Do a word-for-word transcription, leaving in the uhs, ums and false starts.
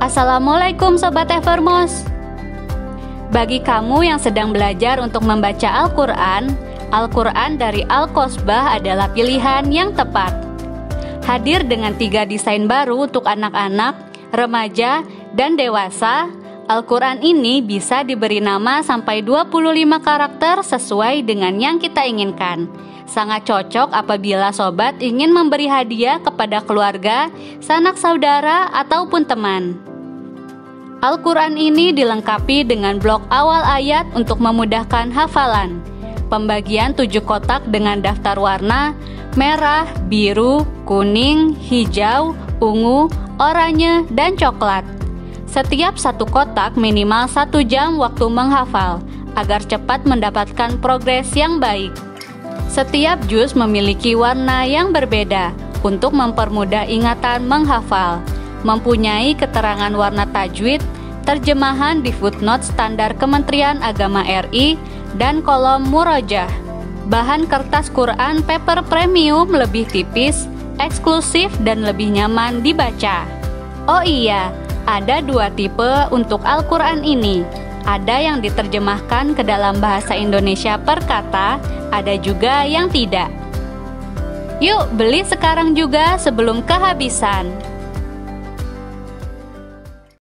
Assalamualaikum Sobat Evermos. Bagi kamu yang sedang belajar untuk membaca Al-Quran, Al-Quran dari Al-Qasbah adalah pilihan yang tepat. Hadir dengan tiga desain baru untuk anak-anak, remaja, dan dewasa, Al-Quran ini bisa diberi nama sampai dua puluh lima karakter sesuai dengan yang kita inginkan. Sangat cocok apabila sobat ingin memberi hadiah kepada keluarga, sanak saudara, ataupun teman. Al-Quran ini dilengkapi dengan blok awal ayat untuk memudahkan hafalan. Pembagian tujuh kotak dengan daftar warna, merah, biru, kuning, hijau, ungu, oranye, dan coklat. Setiap satu kotak minimal satu jam waktu menghafal, agar cepat mendapatkan progres yang baik. Setiap juz memiliki warna yang berbeda untuk mempermudah ingatan menghafal. Mempunyai keterangan warna tajwid, terjemahan di footnote standar Kementerian Agama R I, dan kolom murojah. Bahan kertas Quran paper premium lebih tipis, eksklusif, dan lebih nyaman dibaca. Oh iya, ada dua tipe untuk Al-Quran ini. Ada yang diterjemahkan ke dalam bahasa Indonesia per kata, ada juga yang tidak. Yuk beli sekarang juga sebelum kehabisan.